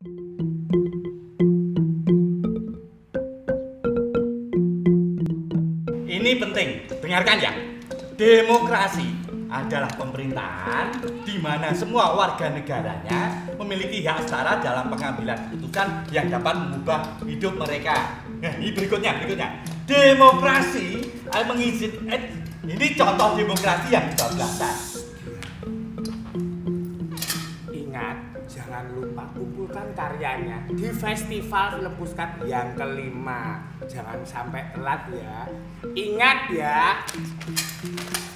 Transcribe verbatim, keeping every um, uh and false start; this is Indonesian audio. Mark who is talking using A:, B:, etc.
A: Ini penting, dengarkan ya. Demokrasi adalah pemerintahan di mana semua warga negaranya memiliki hak setara dalam pengambilan keputusan yang dapat mengubah hidup mereka. Nah, ini berikutnya, berikutnya. Demokrasi mengizinkan, ini contoh demokrasi yang kebablasan.
B: Ingat, jangan lupa kumpulkan karyanya di Festival Film Puskat yang kelima. Jangan sampai telat ya. Ingat ya.